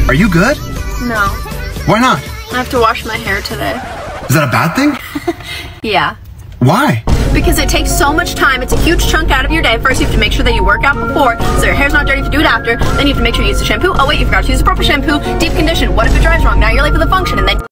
Are you good? No. Why not? I have to wash my hair today. Is that a bad thing? Yeah. Why? Because it takes so much time. It's a huge chunk out of your day. First, you have to make sure that you work out before, so your hair's not dirty if you do it after. Then you have to make sure you use the shampoo. Oh wait, you forgot to use the proper shampoo. Deep condition. What if it dries wrong? Now you're late for the function, and then